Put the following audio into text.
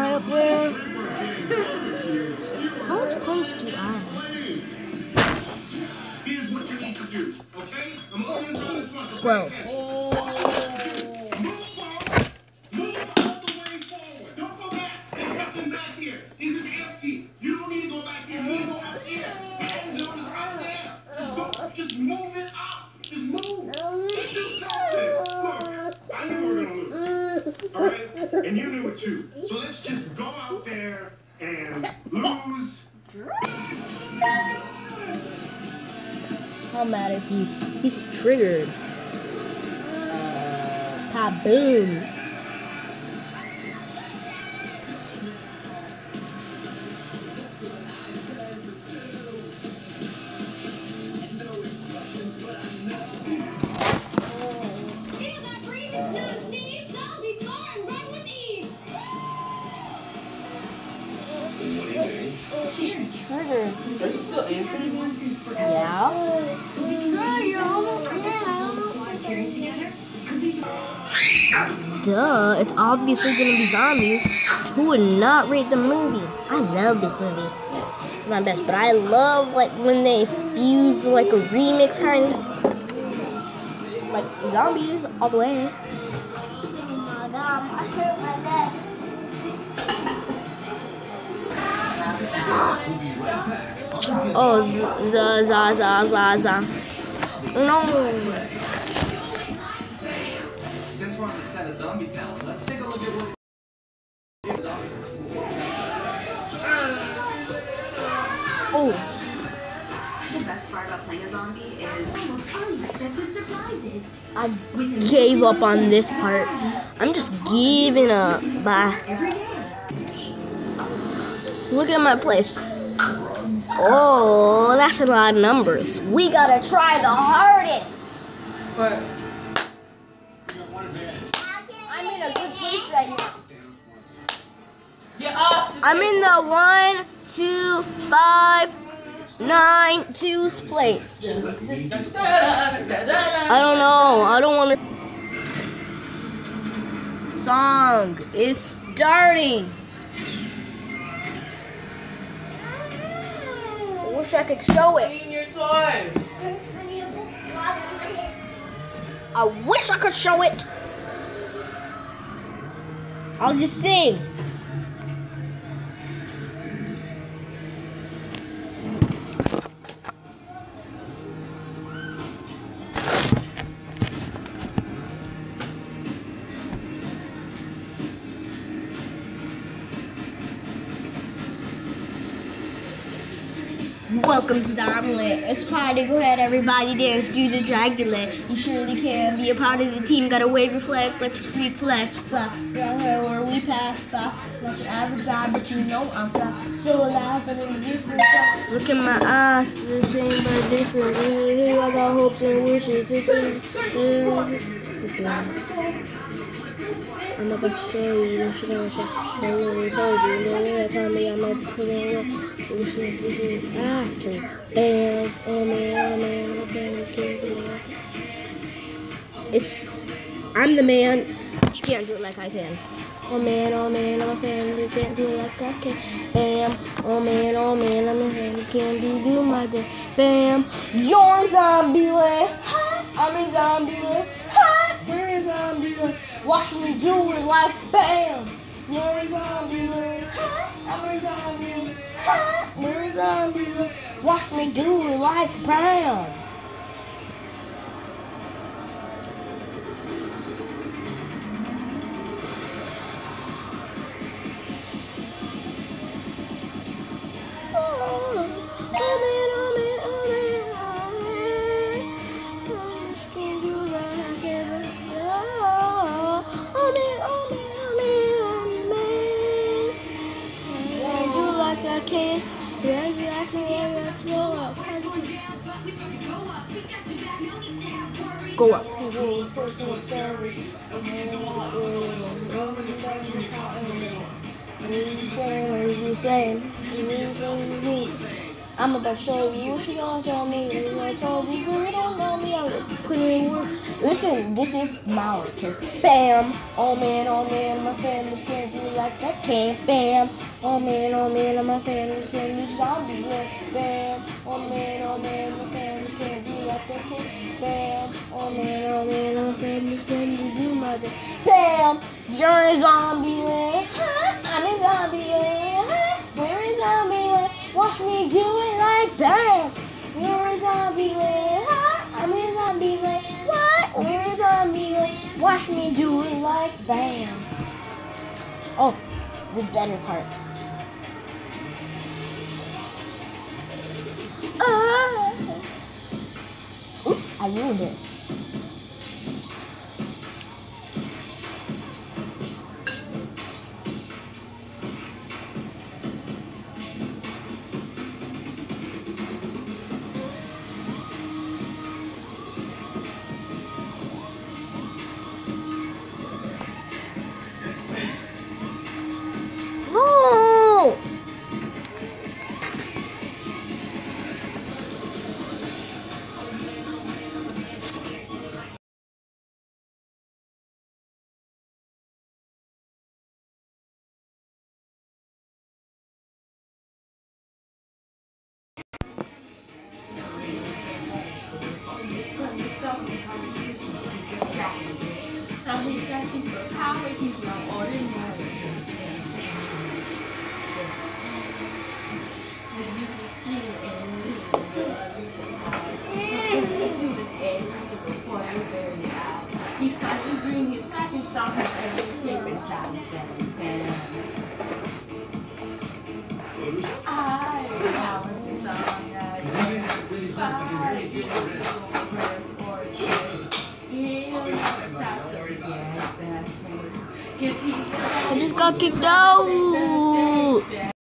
guy up there. How much punch do I have? Here's what you need to do, okay? I'm only gonna do this once. 12. Move all the way forward. Don't go back. There's nothing back here. This is empty. You don't need to go back here. You need to go up here. The end zone is right there. Just move it up. Just move. Just do something. Look, I knew we were gonna lose. All right? And you knew it too. So let's just go out there and lose. How mad is he? He's triggered. Kaboom. He's triggered. Are you still answering me? Yeah. Duh, it's obviously gonna be zombies. Who would not rate the movie? I love this movie. It's my best, but I love like when they fuse like a remix kind, like zombies all the way. Oh, za. No. Since we're on the set of Zombie Town, let's take a look at what Oh. The best part about playing a zombie is unexpected surprises. I gave up on this part. I'm just giving up. Bye. Every day. Look at my place. Oh, that's a lot of numbers. We gotta try the hardest. But I'm in a good place right now. get off the I'm in the 1, 2, 5, 9, 2's place. I don't know. I don't want to. Song is starting. I wish I could show it. Clean your toy. I wish I could show it. I'll just sing. Welcome to Zombieland. It's party. Go ahead, everybody, dance, do the Dragula. You surely can be a part of the team. Gotta wave your flag, let your freak flag fly. Right here where we pass by. Like an average guy, but you know I'm fly. So alive, but in a different side. Look in my eyes, the same but different. Here I got hopes and wishes. This is. I'm not gonna show you, you should never show. I really told you, no way, tell me I'm not putting it. This is after. Bam, oh man, okay, we can't do that. It's, I'm the man, you can't do it like I can. Oh man, I'm a fan, you can't do it like I can. Bam, oh man, I'm a fan, you can't do my day. Bam, you're in Zombieland. I'm in Zombieland. We're in Zombieland. Watch me do it like bam. You're in Zombieland. I'm in Zombieland. We're in Zombieland. Watch me do it like bam. Go up. I'm about to show you. She gonna show me. I told you, girl, don't know me. I'm putting in work. Listen, this is Mauer. So, bam! Oh man, my family can't do like that. Can't. Bam! Oh man, my family can't do zombie land. Bam! Oh man, my family can't do like that. Can't. Bam! Oh man, my family can't do my thing. Bam! You're in zombie land. I'm in zombie land. We're in zombie land. Watch me do it like bam! You're in zombie land. I'm in zombie land. What? We're in zombie land. Watch me do it like bam. Oh, the better part. Oops, I ruined it. No! He started doing his fashion stuff in every shape and size that he's I power the song that I just got kicked out.